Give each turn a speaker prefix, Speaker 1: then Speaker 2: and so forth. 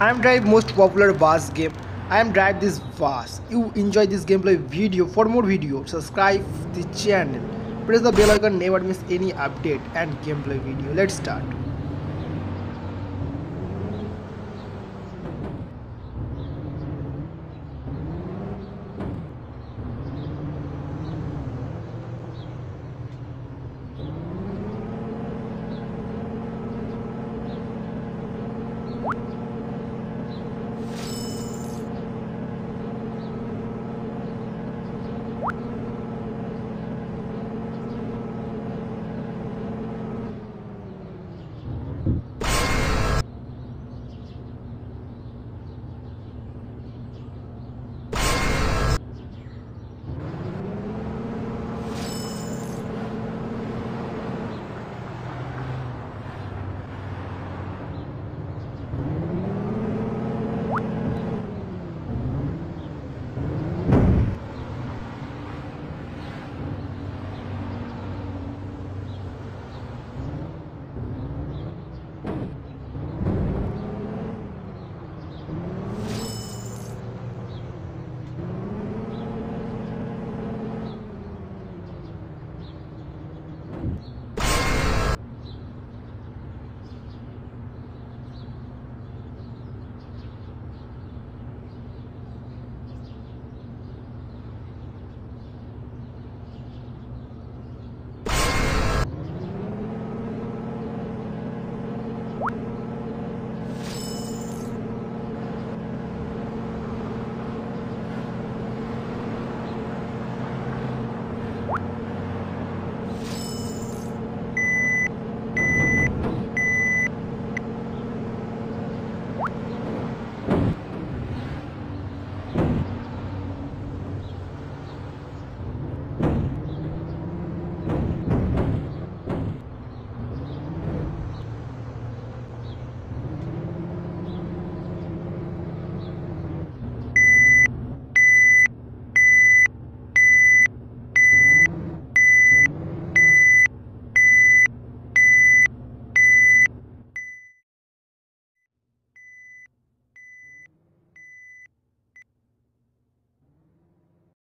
Speaker 1: I am Drive most popular Vars game. I am Drive this Vars. You enjoy this gameplay video. For more videos, subscribe the channel. Press the bell icon, never miss any update and gameplay video. Let's start.